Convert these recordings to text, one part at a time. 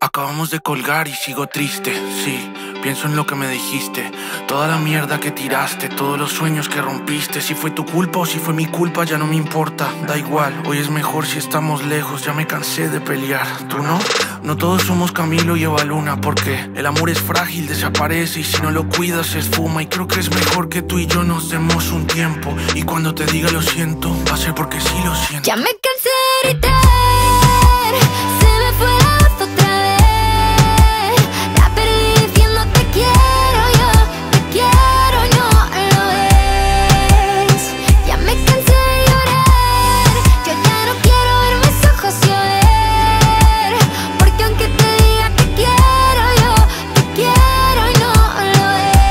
Acabamos de colgar y sigo triste, sí, pienso en lo que me dijiste. Toda la mierda que tiraste, todos los sueños que rompiste. Si fue tu culpa o si fue mi culpa ya no me importa, da igual. Hoy es mejor si estamos lejos, ya me cansé de pelear. ¿Tú no? No todos somos Camilo y Eva Luna, porque el amor es frágil, desaparece y si no lo cuidas se esfuma. Y creo que es mejor que tú y yo nos demos un tiempo. Y cuando te diga lo siento, va a ser porque sí lo siento. Ya me cansé de gritar, se me fue la voz otra vez. La perdí diciendo te quiero yo, no lo ves. Ya me cansé de llorar, yo ya no quiero ver mis ojos llover. Porque aunque te diga te quiero yo, no lo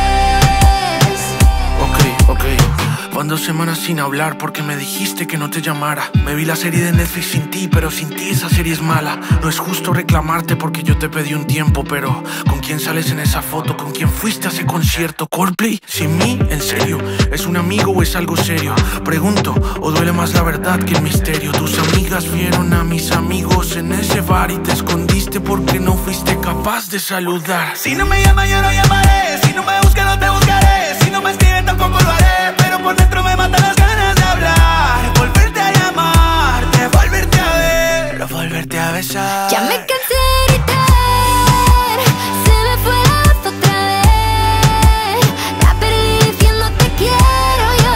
ves. Ok, van 2 semanas sin hablar porque me dijiste que no te llamara. Me vi la serie de Netflix sin ti, pero sin ti esa serie es mala. No es justo reclamarte porque yo te pedí un tiempo, pero ¿con quién sales en esa foto? ¿Con quién fuiste a ese concierto? ¿Coldplay? ¿Sin mí? ¿En serio? ¿Es un amigo o es algo serio? Pregunto, ¿o duele más la verdad que el misterio? Tus amigas vieron a mis amigos en ese bar y te escondiste porque no fuiste capaz de saludar. Si no me llamas yo no llamaré, si no me buscas no te buscaré, si no me escribes tampoco lo haré, pero por dentro me matan las ganas de hablar, volverte a llamarte, volverte a ver, volverte a besar. Ya me cansé de gritar, se me fue la voz otra vez. La perdí diciendo te quiero yo,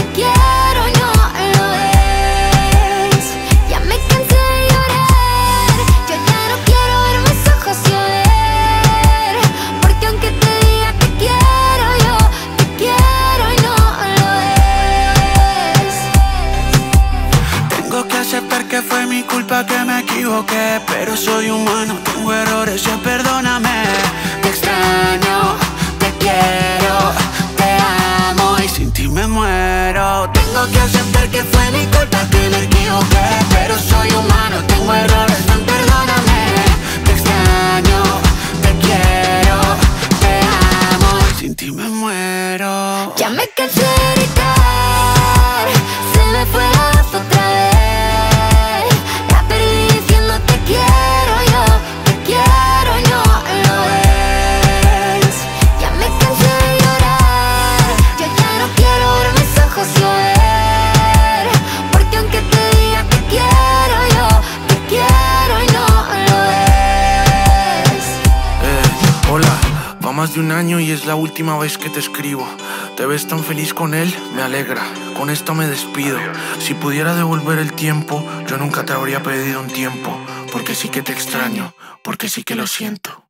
no lo ves. Ya me cansé de llorar, yo ya no quiero ver mis ojos llover. Porque aunque te diga te quiero yo, no lo ves. Tengo que aceptar que fue mi culpa, que me equivoqué, pero soy humano, tengo errores, ya perdóname. Te extraño, te quiero, te amo y sin ti me muero. Tengo que aceptar que fue mi culpa, que me equivoqué, pero soy humano, tengo errores, ven, perdóname. Te extraño, te quiero, te amo y sin ti me muero. Ya me cansé de gritar, se me fue la voz otra vez. La perdí diciendo te quiero yo, no lo ves. Ya me cansé de llorar, yo ya no quiero ver mis ojos llover. Porque aunque te diga te quiero yo, no lo ves. Hola, va más de 1 año y es la última vez que te escribo. ¿Te ves tan feliz con él? Me alegra. Con esto me despido. Si pudiera devolver el tiempo, yo nunca te habría pedido un tiempo. Porque sí que te extraño, porque sí que lo siento.